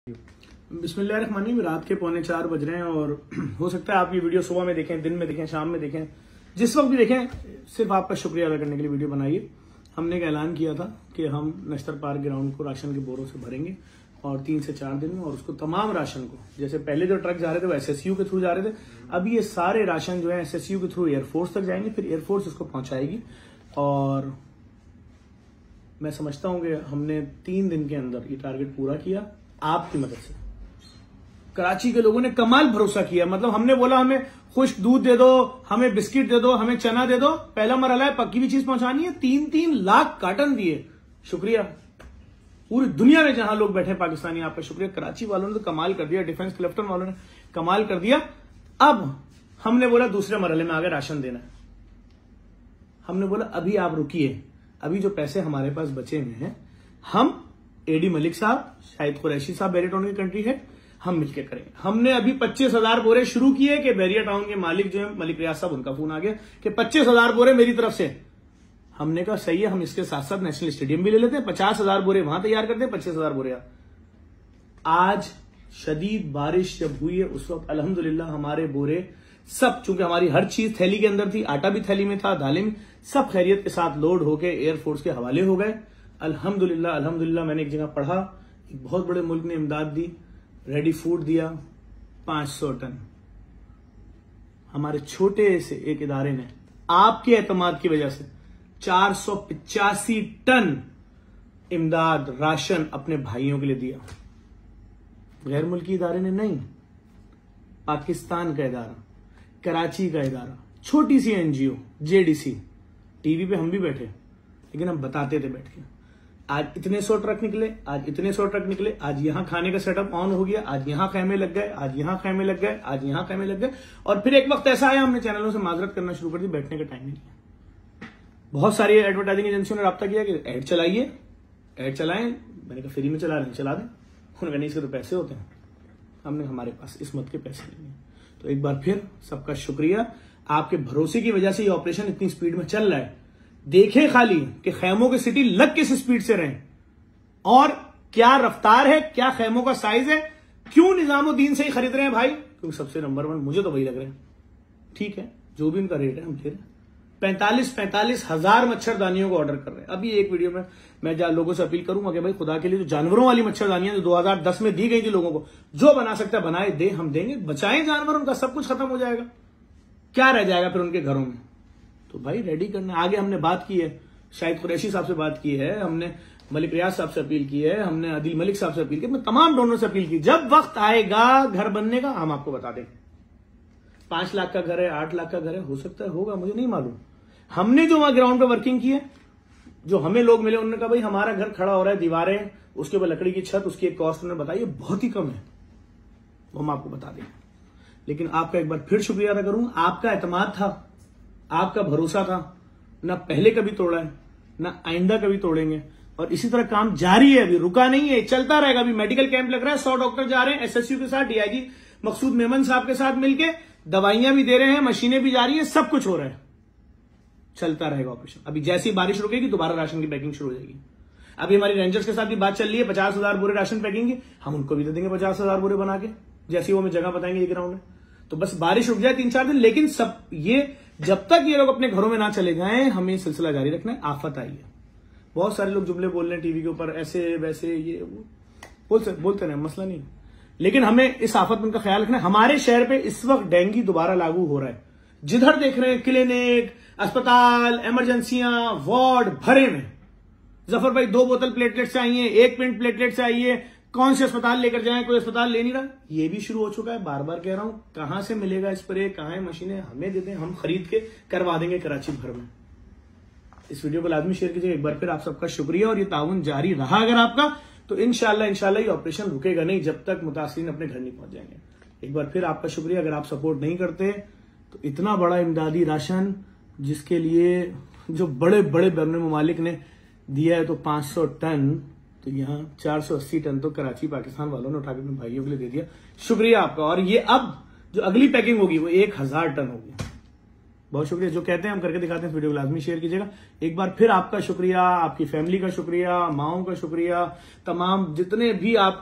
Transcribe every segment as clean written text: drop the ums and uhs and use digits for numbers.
बिस्मिल्लाहिर्रहमानिर्रहीम। रात के 3:45 बज रहे हैं और हो सकता है आप ये वीडियो सुबह में देखें, दिन में देखें, शाम में देखें, जिस वक्त भी देखें, सिर्फ आपका शुक्रिया अदा करने के लिए वीडियो बनाइए। हमने एक ऐलान किया था कि हम नश्तर पार्क ग्राउंड को राशन के बोरों से भरेंगे और 3 से 4 दिन में, और उसको तमाम राशन को, जैसे पहले जो ट्रक जा रहे थे वो SSU के थ्रू जा रहे थे, अब ये सारे राशन जो है SSU के थ्रू एयरफोर्स तक जाएंगे, फिर एयरफोर्स इसको पहुंचाएगी। और मैं समझता हूं कि हमने 3 दिन के अंदर ये टारगेट पूरा किया आपकी मदद से। कराची के लोगों ने कमाल भरोसा किया। मतलब हमने बोला हमें खुश्क दूध दे दो, हमें बिस्किट दे दो, हमें चना दे दो, पहला मरहला है, पक्की भी चीज पहुंचानी है। 3-3 लाख कार्टन दिए। शुक्रिया पूरी दुनिया में जहां लोग बैठे पाकिस्तानी, आपका शुक्रिया। कराची वालों ने तो कमाल कर दिया, डिफेंस क्लिफ्टन वालों ने कमाल कर दिया। अब हमने बोला दूसरे मरहले में आगे राशन देना है। हमने बोला अभी आप रुकिए, अभी जो पैसे हमारे पास बचे हुए हैं, हम AD मलिक साहब, शाहिद कुरैशी साहब बैरिया टाउन की कंट्री है, हम मिलकर करेंगे। हमने अभी 25,000 बोरे शुरू किए कि बैरिया टाउन के मालिक जो है मलिक रियाज साहब, उनका फोन आ गया कि 25,000 बोरे मेरी तरफ से। हमने कहा सही है, हम इसके साथ साथ नेशनल स्टेडियम भी ले लेते हैं, 50,000 बोरे वहां तैयार करते हैं, 25,000 बोरे। आज शदीद बारिश जब हुई है उस वक्त अल्हम्दुलिल्लाह हमारे बोरे सब, चूंकि हमारी हर चीज थैली के अंदर थी, आटा भी थैली में था, दालें में, सब खैरियत के साथ लोड होके एयरफोर्स के हवाले हो गए। अल्हम्दुलिल्लाह अल्हम्दुलिल्लाह। मैंने एक जगह पढ़ा, एक बहुत बड़े मुल्क ने इमदाद दी, रेडी फूड दिया 500 टन। हमारे छोटे से एक इदारे ने आपके एतमाद की वजह से 485 टन इमदाद राशन अपने भाइयों के लिए दिया। गैर मुल्की इदारे ने नहीं, पाकिस्तान का इदारा, कराची का इदारा, छोटी सी NGO JDC। टीवी पे हम भी बैठे, लेकिन हम बताते थे बैठ के, आज इतने 100 ट्रक निकले, आज इतने 100 ट्रक निकले, आज यहां खाने का सेटअप ऑन हो गया, आज यहां खैमे लग गए, आज यहां खैमे लग गए, आज यहां खैमे लग गए। और फिर एक वक्त ऐसा आया, हमने चैनलों से माजरत करना शुरू कर दी, बैठने का टाइम ही नहीं। बहुत सारी एडवर्टाइजिंग एजेंसियों ने राब्ता किया कि ऐड चलाइए, ऐड चलाएं। मैंने कहा फ्री में चला रहे हैं, चला दें। उन्होंने कहा नहीं, इसके तो पैसे होते हैं। हमने हमारे पास इस मत के पैसे नहीं है। तो एक बार फिर सबका शुक्रिया, आपके भरोसे की वजह से ये ऑपरेशन इतनी स्पीड में चल रहा है। देखें खाली कि खैमों की सिटी लग किस स्पीड से रहे, और क्या रफ्तार है, क्या खैमों का साइज है, क्यों निजामुद्दीन से ही खरीद रहे हैं भाई, क्योंकि सबसे नंबर 1 मुझे तो वही लग रहा है। ठीक है, जो भी उनका रेट है हम दे रहे हैं। 45 हजार मच्छरदानियों को ऑर्डर कर रहे हैं। अभी एक वीडियो में मैं लोगों से अपील करूंगा कि भाई खुदा के लिए जो जानवरों वाली मच्छरदानियां जो 2010 में दी गई थी लोगों को, जो बना सकता है बनाए, दे, हम देंगे। बचाएं जानवर, उनका सब कुछ खत्म हो जाएगा, क्या रह जाएगा फिर उनके घरों में। तो भाई रेडी करना। आगे हमने बात की है, शाहिद कुरैशी साहब से बात की है, हमने मलिक रियाज साहब से अपील की है, हमने आदिल मलिक साहब से अपील की, तमाम डोनर से अपील की। जब वक्त आएगा घर बनने का, हम आपको बता देंगे। 5 लाख का घर है, 8 लाख का घर है, हो सकता है होगा, मुझे नहीं मालूम। हमने जो वहां ग्राउंड पे वर्किंग की है, जो हमें लोग मिले, उन्होंने कहा भाई हमारा घर खड़ा हो रहा है, दीवारें, उसके ऊपर लकड़ी की छत, उसकी एक कॉस्ट उन्होंने बताई, बहुत ही कम है, वो हम आपको बता देंगे। लेकिन आपका एक बार फिर शुक्रिया अदा करूं, आपका एतमाद था, आपका भरोसा था, ना पहले कभी तोड़ा है, ना आइंदा कभी तोड़ेंगे। और इसी तरह काम जारी है, अभी रुका नहीं है, चलता रहेगा। अभी मेडिकल कैंप लग रहा है, 100 डॉक्टर जा रहे हैं SSU के साथ, DIG मकसूद मेमन साहब के साथ मिलके, दवाइयां भी दे रहे हैं, मशीनें भी जा रही है, सब कुछ हो रहा है, चलता रहेगा ऑपरेशन। अभी जैसी बारिश रुकेगी दोबारा राशन की पैकिंग शुरू हो जाएगी। अभी हमारी रेंजर्स के साथ भी बात चल रही है, 50,000 बोरे राशन पैकिंग की, हम उनको भी दे देंगे 50,000 बोरे बना के, जैसी वो हमें जगह बताएंगे ये ग्राउंड है। तो बस बारिश रुक जाए 3-4 दिन, लेकिन सब ये जब तक ये लोग अपने घरों में ना चले जाएं, हमें सिलसिला जारी रखना है। आफत आई है, बहुत सारे लोग जुमले बोल रहे हैं टीवी के ऊपर, ऐसे वैसे, ये वो बोलते रहे, मसला नहीं, लेकिन हमें इस आफत में उनका ख्याल रखना है। हमारे शहर पे इस वक्त डेंगू दोबारा लागू हो रहा है, जिधर देख रहे हैं क्लिनिक, अस्पताल, इमरजेंसियां, वार्ड भरे में। जफर भाई 2 बोतल प्लेटलेट से आई है, 1 पिंट प्लेटलेट से आई है, कौन से अस्पताल लेकर जाएं, कोई अस्पताल ले नहीं रहा। ये भी शुरू हो चुका है, बार बार कह रहा हूं, कहां से मिलेगा स्प्रे, कहां है मशीनें, हमें दे दें, हम खरीद के करवा देंगे कराची भर में। इस वीडियो को लाजमी शेयर कीजिए। एक बार फिर आप सबका शुक्रिया, और ये ताउन जारी रहा अगर आपका, तो इंशाल्लाह ये ऑपरेशन रुकेगा नहीं जब तक मुतासिरीन अपने घर नहीं पहुंच जाएंगे। एक बार फिर आपका शुक्रिया। अगर आप सपोर्ट नहीं करते तो इतना बड़ा इमदादी राशन, जिसके लिए जो बड़े बड़े बैरून ममालिक ने दिया है, तो 500 टन, तो यहाँ 480 टन तो कराची पाकिस्तान वालों ने उठा के अपने भाइयों के लिए दे दिया। शुक्रिया आपका। और ये अब जो अगली पैकिंग होगी वो 1000 टन होगी। बहुत शुक्रिया। जो कहते हैं हम करके दिखाते हैं, इस वीडियो को लाजमी शेयर कीजिएगा। एक बार फिर आपका शुक्रिया, आपकी फैमिली का शुक्रिया, माओं का शुक्रिया, तमाम जितने भी आपके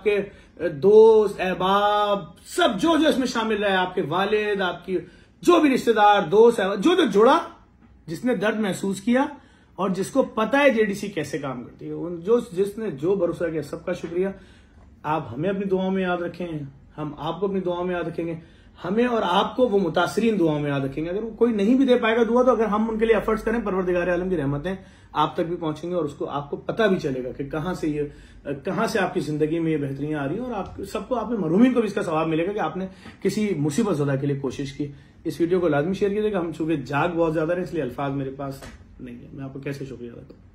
दोस्त, अहबाब, सब जो जो इसमें शामिल रहे, आपके वालिद, आपकी जो भी रिश्तेदार, दोस्त, जो जो जुड़ा, जिसने दर्द महसूस किया और जिसको पता है जेडीसी कैसे काम करती है, उन जिसने जो भरोसा किया, सबका शुक्रिया। आप हमें अपनी दुआओं में याद रखें, हम आपको अपनी दुआओं में याद रखेंगे। हमें और आपको वो मुतासरीन दुआओं में याद रखेंगे। अगर कोई नहीं भी दे पाएगा दुआ, तो अगर हम उनके लिए एफर्ट्स करें, परवरदिगार आलम की रहमतें आप तक भी पहुंचेंगे और उसको आपको पता भी चलेगा कि कहां से आपकी जिंदगी में ये बेहतरियां आ रही हैं, और आप सबको, आपने मरहूमीन को भी इसका सवाब मिलेगा कि आपने किसी मुसीबत ज़दा के लिए कोशिश की। इस वीडियो को लाजमी शेयर कीजिएगा। हम चूंकि जाग बहुत ज्यादा है, इसलिए अल्फाज मेरे पास नहीं है, मैं आपको कैसे शुक्रिया अदा करूं।